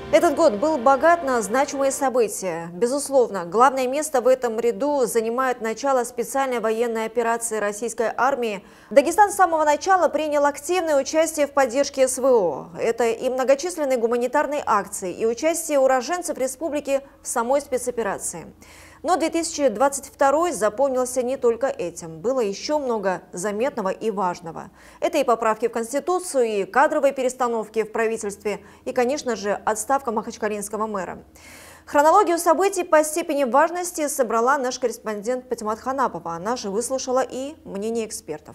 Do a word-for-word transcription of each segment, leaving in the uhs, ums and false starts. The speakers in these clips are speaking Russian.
Этот год был богат на значимые события. Безусловно, главное место в этом ряду занимает начало специальной военной операции российской армии. Дагестан с самого начала принял активное участие в поддержке СВО. Это и многочисленные гуманитарные акции, и участие уроженцев республики в самой спецоперации. Но две тысячи двадцать второй запомнился не только этим. Было еще много заметного и важного. Это и поправки в Конституцию, и кадровые перестановки в правительстве, и, конечно же, отставка махачкалинского мэра. Хронологию событий по степени важности собрала наш корреспондент Патимат Ханапова. Она же выслушала и мнение экспертов.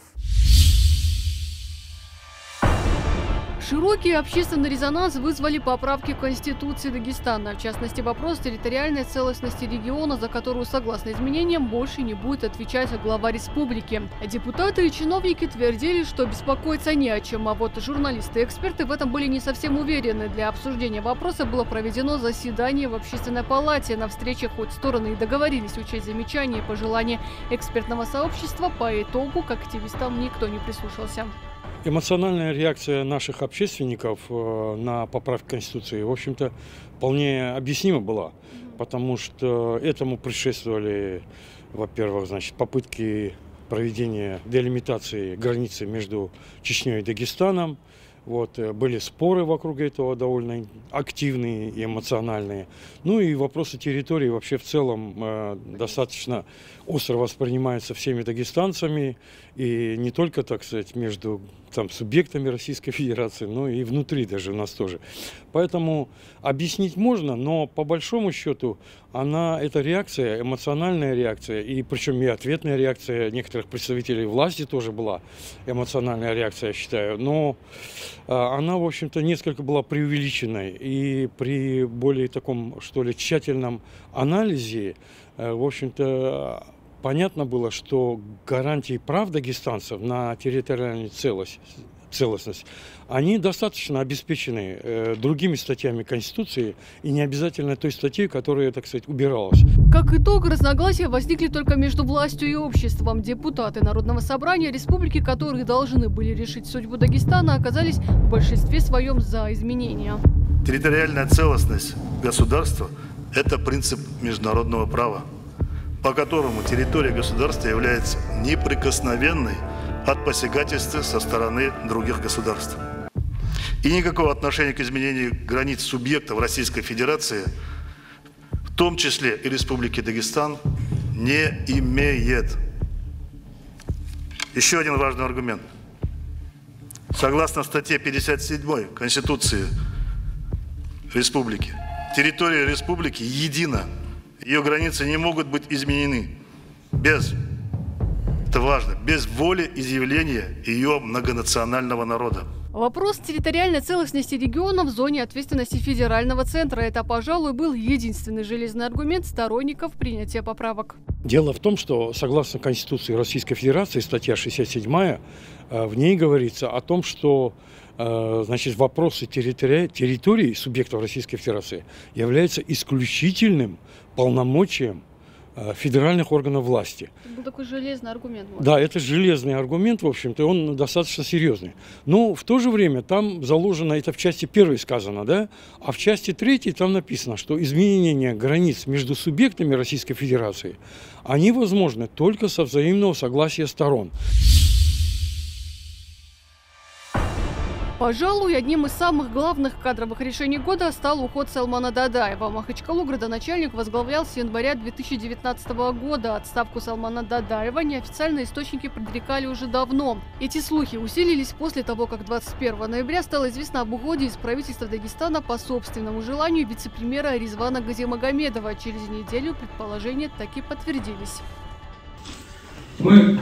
Широкий общественный резонанс вызвали поправки в Конституции Дагестана. В частности, вопрос территориальной целостности региона, за которую, согласно изменениям, больше не будет отвечать глава республики. Депутаты и чиновники твердили, что беспокоиться не о чем, а вот журналисты и эксперты в этом были не совсем уверены. Для обсуждения вопроса было проведено заседание в Общественной палате. На встрече хоть стороны и договорились учесть замечания и пожелания экспертного сообщества, по итогу к активистам никто не прислушался. Эмоциональная реакция наших общественников на поправки Конституции, в общем-то, вполне объяснима была, потому что этому предшествовали, во-первых, значит, попытки проведения делимитации границы между Чечней и Дагестаном. Вот, были споры вокруг этого довольно активные и эмоциональные. Ну и вопросы территории вообще в целом э, достаточно остро воспринимаются всеми дагестанцами. И не только, так сказать, между там, субъектами Российской Федерации, но и внутри даже у нас тоже. Поэтому объяснить можно, но по большому счету она, эта реакция, эмоциональная реакция, и причем и ответная реакция некоторых представителей власти тоже была эмоциональная реакция, я считаю. Но она, в общем-то, несколько была преувеличенной. И при более таком, что ли, тщательном анализе, в общем-то, понятно было, что гарантии прав дагестанцев на территориальную целостность, целостность, они достаточно обеспечены э, другими статьями Конституции и не обязательно той статьей, которая, так сказать, убиралась. Как итог, разногласия возникли только между властью и обществом. Депутаты Народного собрания республики, которые должны были решить судьбу Дагестана, оказались в большинстве своем за изменения. Территориальная целостность государства – это принцип международного права, по которому территория государства является неприкосновенной от посягательства со стороны других государств. И никакого отношения к изменению границ субъектов Российской Федерации, в том числе и Республики Дагестан, не имеет. Еще один важный аргумент. Согласно статье пятьдесят седьмой Конституции Республики, территория Республики едина. Ее границы не могут быть изменены без, это важно, без воли изъявления ее многонационального народа. Вопрос территориальной целостности региона в зоне ответственности федерального центра. Это, пожалуй, был единственный железный аргумент сторонников принятия поправок. Дело в том, что согласно Конституции Российской Федерации, статья шестьдесят седьмая, в ней говорится о том, что значит, вопросы территори... территории субъектов Российской Федерации являются исключительным полномочием федеральных органов власти. Это был такой железный аргумент. Может. Да, это железный аргумент, в общем-то, он достаточно серьезный. Но в то же время там заложено, это в части первой сказано, да, а в части третьей там написано, что изменение границ между субъектами Российской Федерации, они возможны только со взаимного согласия сторон. Пожалуй, одним из самых главных кадровых решений года стал уход Салмана Дадаева. Махачкалу градоначальник возглавлял с января две тысячи девятнадцатого года. Отставку Салмана Дадаева неофициальные источники предрекали уже давно. Эти слухи усилились после того, как двадцать первого ноября стало известно об уходе из правительства Дагестана по собственному желанию вице-премьера Резвана Газимагомедова. Через неделю предположения таки подтвердились. Мы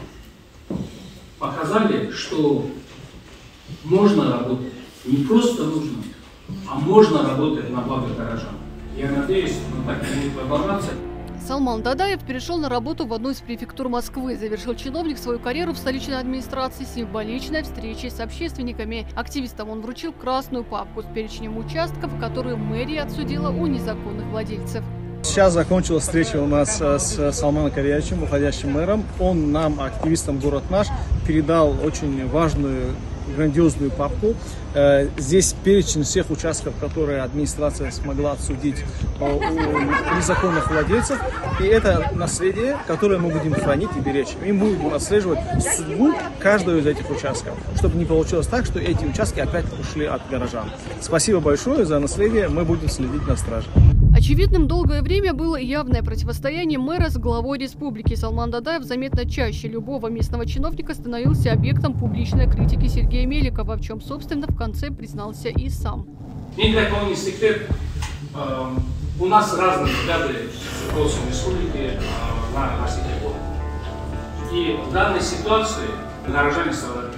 показали, что можно работать, не просто нужно, а можно работать на благо горожан. Я надеюсь, мы так и будем продолжаться. Салман Дадаев перешел на работу в одну из префектур Москвы. Завершил чиновник свою карьеру в столичной администрации символичной встречей с общественниками. Активистам он вручил красную папку с перечнем участков, которые мэрия отсудила у незаконных владельцев. Сейчас закончилась встреча у нас с Салманом Караевичем, уходящим мэром. Он нам, активистам «Город наш», передал очень важную грандиозную папку. Здесь перечень всех участков, которые администрация смогла отсудить у незаконных владельцев. И это наследие, которое мы будем хранить и беречь. И мы будем отслеживать судьбу каждого из этих участков, чтобы не получилось так, что эти участки опять ушли от горожан. Спасибо большое за наследие, мы будем следить на страже. Очевидным долгое время было явное противостояние мэра с главой республики. Салман Дадаев заметно чаще любого местного чиновника становился объектом публичной критики Сергея Меликова, в чем, собственно, в конце признался и сам. Ни для кого не секрет, э, у нас разные взгляды в республики э, на развитие города. И в данной ситуации горожане страдают.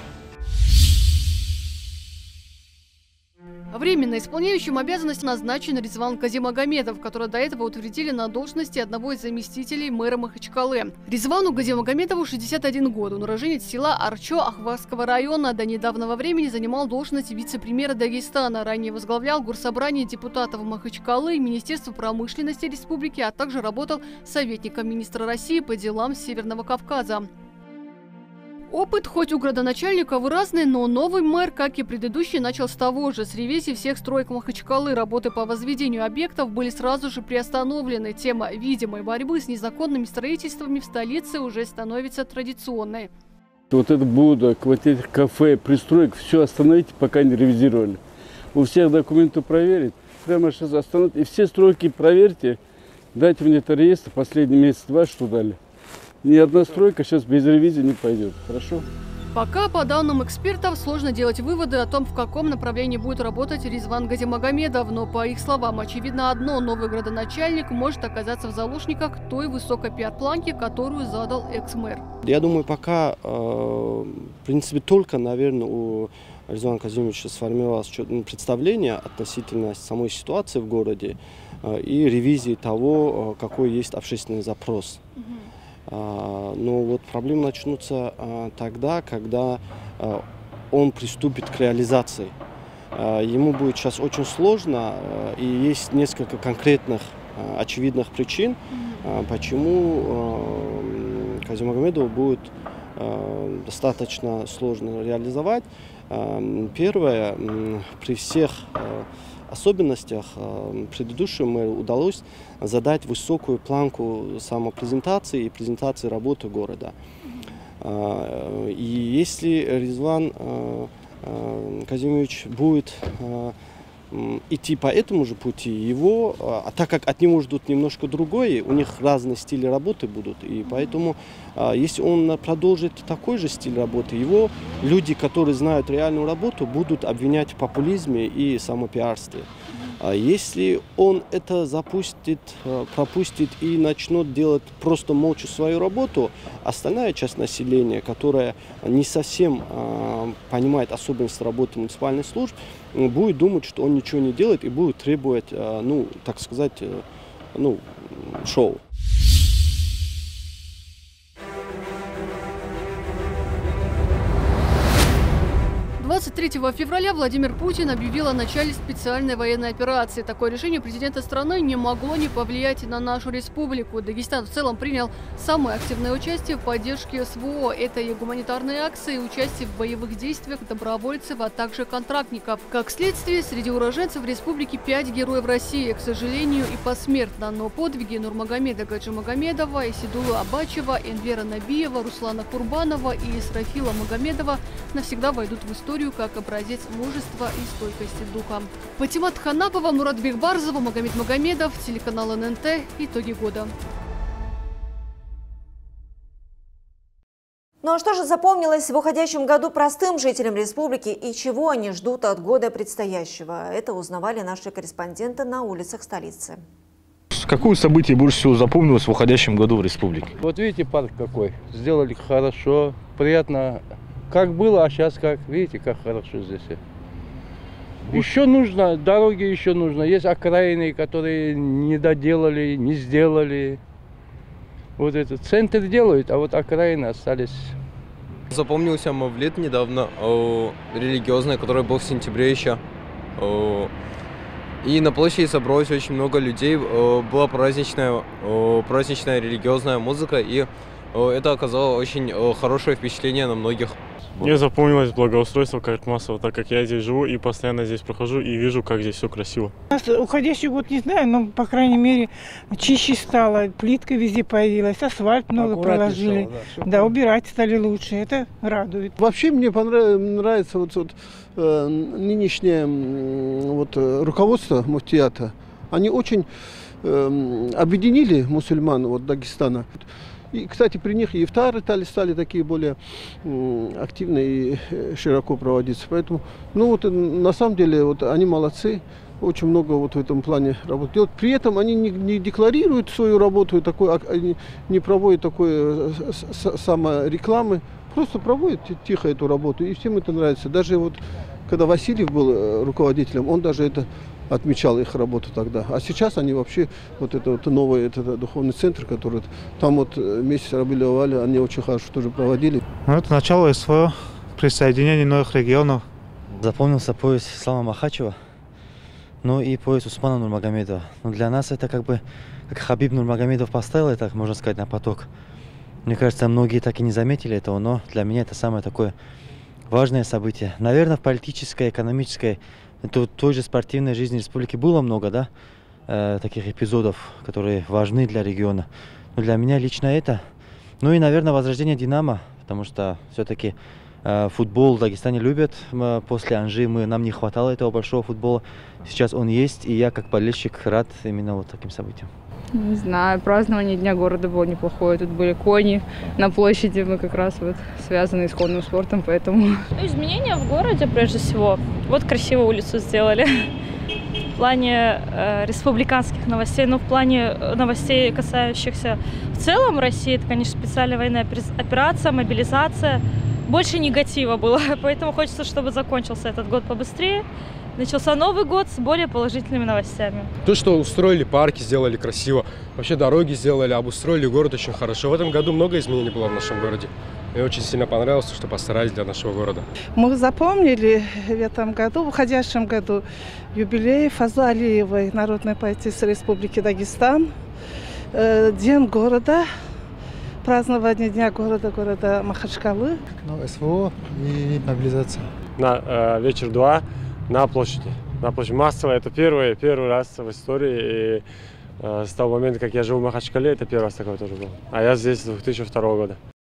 Временно исполняющим обязанности назначен Резван Газимагомедов, которого до этого утвердили на должности одного из заместителей мэра Махачкалы. Резвану Газимагомедову шестьдесят один год. Он уроженец села Арчо Ахварского района. До недавнего времени занимал должность вице-премьера Дагестана. Ранее возглавлял Горсобрание депутатов Махачкалы, Министерство промышленности республики, а также работал советником министра России по делам Северного Кавказа. Опыт хоть у градоначальников разный, но новый мэр, как и предыдущий, начал с того же. С ревизии всех строек Махачкалы работы по возведению объектов были сразу же приостановлены. Тема видимой борьбы с незаконными строительствами в столице уже становится традиционной. Вот это будут квартиры, кафе, пристроек, все остановите, пока не ревизировали. У всех документы проверить, прямо сейчас остановите. И все стройки проверьте, дайте мне это реестр, последний месяц-два, что дали. Ни одна стройка сейчас без ревизии не пойдет. Хорошо? Пока, по данным экспертов, сложно делать выводы о том, в каком направлении будет работать Резван Газимагомедов. Но, по их словам, очевидно одно – новый градоначальник может оказаться в заложниках той высокой пиар-планки, которую задал экс-мэр. Я думаю, пока, в принципе, только, наверное, у Резвана Казимовича сформировалось представление относительно самой ситуации в городе и ревизии того, какой есть общественный запрос. Но вот проблемы начнутся тогда, когда он приступит к реализации. Ему будет сейчас очень сложно, и есть несколько конкретных, очевидных причин, почему Газимагомедову будет достаточно сложно реализовать. Первое, при всех особенностях предыдущему мэру удалось задать высокую планку самопрезентации и презентации работы города. И если Резван Казимович будет идти по этому же пути, его, а так как от него ждут немножко другое, у них разные стили работы будут, и поэтому, если он продолжит такой же стиль работы, его люди, которые знают реальную работу, будут обвинять в популизме и самопиарстве. Если он это запустит, пропустит и начнет делать просто молча свою работу, остальная часть населения, которая не совсем понимает особенности работы муниципальных служб, будет думать, что он ничего не делает и будет требовать, ну, так сказать, ну, шоу. двадцать третьего февраля Владимир Путин объявил о начале специальной военной операции. Такое решение президента страны не могло не повлиять на нашу республику. Дагестан в целом принял самое активное участие в поддержке СВО. Это и гуманитарные акции, и участие в боевых действиях добровольцев, а также контрактников. Как следствие, среди уроженцев республики пять героев России, к сожалению, и посмертно. Но подвиги Нурмагомеда Гаджимагомедова, Исидулы Абачева, Энвера Набиева, Руслана Курбанова и Исрафила Магомедова навсегда войдут в историю как образец мужества и стойкости духа. Патимат Ханапова, Мурат Бекбарзова, Магомед Магомедов, телеканал эн эн тэ. Итоги года. Ну а что же запомнилось в уходящем году простым жителям республики и чего они ждут от года предстоящего? Это узнавали наши корреспонденты на улицах столицы. Какое событие больше всего запомнилось в уходящем году в республике? Вот видите, парк какой. Сделали хорошо, приятно. Как было, а сейчас как. Видите, как хорошо здесь. Еще нужно, дороги еще нужно. Есть окраины, которые не доделали, не сделали. Вот этот центр делают, а вот окраины остались. Запомнился Мавлид недавно, религиозный, который был в сентябре еще. И на площади собралось очень много людей. Была праздничная, праздничная религиозная музыка и это оказало очень хорошее впечатление на многих. Мне запомнилось благоустройство Кайтмасова, так как я здесь живу и постоянно здесь прохожу и вижу, как здесь все красиво. Уходящий год не знаю, но, по крайней мере, чище стало, плитка везде появилась, асфальт много проложили. Стало, да, да, убирать стали лучше, это радует. Вообще мне понравится вот, вот, э, нынешнее вот, руководство муфтията. Они очень э, объединили мусульман вот, Дагестана. И, кстати, при них и ифтары стали такие более активные и широко проводиться. Поэтому, ну вот, на самом деле, вот они молодцы, очень много вот в этом плане работы делают. При этом они не, не декларируют свою работу, такой, они не проводят такой саморекламы, просто проводят тихо эту работу, и всем это нравится. Даже вот, когда Васильев был руководителем, он даже это отмечал их работу тогда. А сейчас они вообще, вот это вот новый это, духовный центр, который там вот месяц Рабиль-Авваль, они очень хорошо тоже проводили. Ну, это начало СВО, присоединение новых регионов. Запомнился пояс Ислама Махачева, ну и пояс Усмана Нурмагомедова. Но для нас это как бы, как Хабиб Нурмагомедов поставил это, можно сказать, на поток. Мне кажется, многие так и не заметили этого, но для меня это самое такое важное событие. Наверное, в политической, экономической, в той же спортивной жизни республики было много, да, э, таких эпизодов, которые важны для региона. Но для меня лично это. Ну и, наверное, возрождение Динамо, потому что все-таки э, футбол в Дагестане любят. Мы, после Анжи мы, нам не хватало этого большого футбола. Сейчас он есть, и я как болельщик рад именно вот таким событиям. Не знаю, празднование Дня города было неплохое. Тут были кони на площади, мы как раз вот связаны с конным спортом, поэтому... Изменения в городе, прежде всего. Вот красиво улицу сделали. В плане э, республиканских новостей, но в плане новостей, касающихся в целом России, это, конечно, специальная военная операция, мобилизация. Больше негатива было, поэтому хочется, чтобы закончился этот год побыстрее. Начался Новый год с более положительными новостями. То, что устроили парки, сделали красиво, вообще дороги сделали, обустроили город очень хорошо. В этом году много изменений было в нашем городе. Мне очень сильно понравилось, что постарались для нашего города. Мы запомнили в этом году, в уходящем году, юбилей Фазлы Алиевой, народной поэтессы Республики Дагестан, День города, празднование Дня города, города Махачкалы. Ну, СВО и мобилизация. На э, вечер два. На площади. На площади массово. Это первый, первый раз в истории. И э, с того момента, как я живу в Махачкале, это первый раз такое тоже было. А я здесь с две тысячи второго года.